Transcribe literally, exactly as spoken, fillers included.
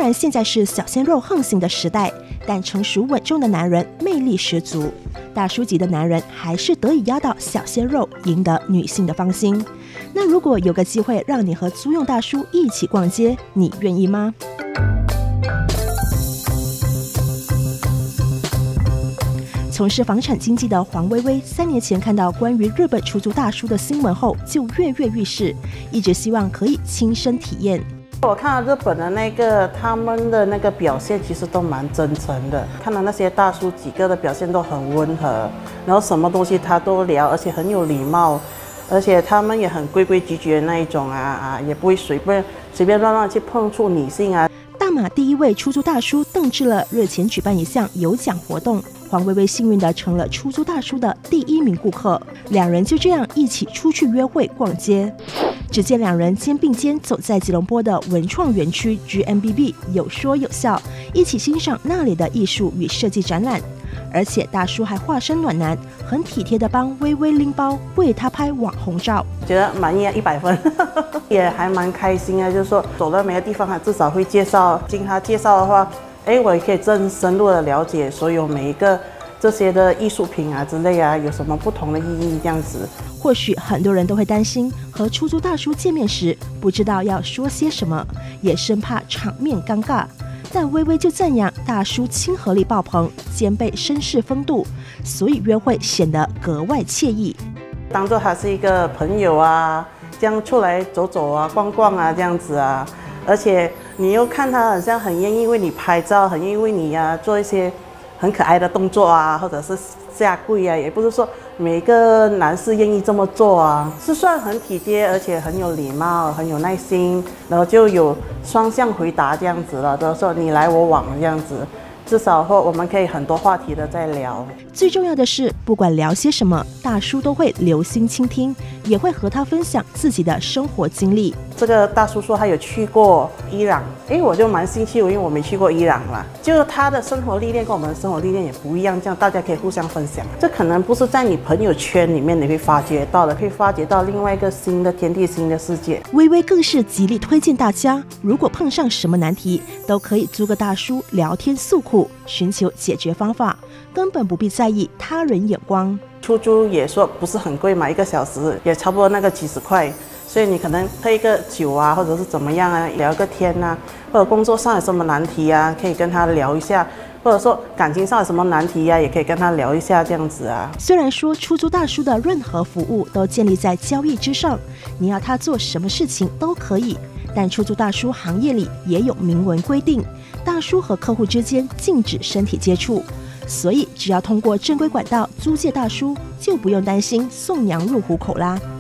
然现在是小鲜肉横行的时代，但成熟稳重的男人魅力十足。大叔级的男人还是得以压倒小鲜肉，赢得女性的芳心。那如果有个机会让你和租用大叔一起逛街，你愿意吗？从事房产经纪的黄薇薇，三年前看到关于日本出租大叔的新闻后，就跃跃欲试，一直希望可以亲身体验。 我看到日本的那个他们的那个表现，其实都蛮真诚的。看到那些大叔几个的表现都很温和，然后什么东西他都聊，而且很有礼貌，而且他们也很规规矩矩的那一种啊啊，也不会随便随便乱乱去碰触女性啊。 大马第一位出租大叔邓志乐日前举办一项有奖活动，黄薇薇幸运地成了出租大叔的第一名顾客，两人就这样一起出去约会逛街。只见两人肩并肩走在吉隆坡的文创园区 G M B B， 有说有笑，一起欣赏那里的艺术与设计展览。而且大叔还化身暖男，很体贴地帮薇薇拎包，为她拍网红照。 觉得满意啊，一百分，也还蛮开心啊。就是说走到每个地方，他至少会介绍。经他介绍的话，哎，我也可以更深入的了解所有每一个这些的艺术品啊之类啊，有什么不同的意义这样子。 或许很多人都会担心和出租大叔见面时不知道要说些什么，也生怕场面尴尬。但薇薇就赞扬大叔亲和力爆棚，兼备绅士风度，所以约会显得格外惬意。 当做他是一个朋友啊，这样出来走走啊、逛逛啊这样子啊，而且你又看他好像很愿意为你拍照，很愿意为你啊做一些很可爱的动作啊，或者是下跪啊，也不是说每个男士愿意这么做啊，是算很体贴，而且很有礼貌，很有耐心，然后就有双向回答这样子了，都说你来我往这样子，至少或我们可以很多话题的在聊。 最重要的是，不管聊些什么，大叔都会留心倾听，也会和他分享自己的生活经历。 这个大叔说他有去过伊朗，哎，我就蛮兴趣，因为我没去过伊朗啦。就他的生活历练跟我们的生活历练也不一样，这样大家可以互相分享。这可能不是在你朋友圈里面你会发掘到的，可以发掘到另外一个新的天地、新的世界。 薇薇更是极力推荐大家，如果碰上什么难题，都可以租个大叔聊天诉苦，寻求解决方法，根本不必在意他人眼光。 出租也说不是很贵嘛，一个小时也差不多那个几十块。所以你可能喝一个酒啊，或者是怎么样啊，聊个天啊，或者工作上有什么难题啊，可以跟他聊一下，或者说感情上有什么难题啊，也可以跟他聊一下这样子啊。 虽然说出租大叔的任何服务都建立在交易之上，你要他做什么事情都可以，但出租大叔行业里也有明文规定，大叔和客户之间禁止身体接触，所以只要通过正规管道租借大叔，就不用担心送娘入虎口啦。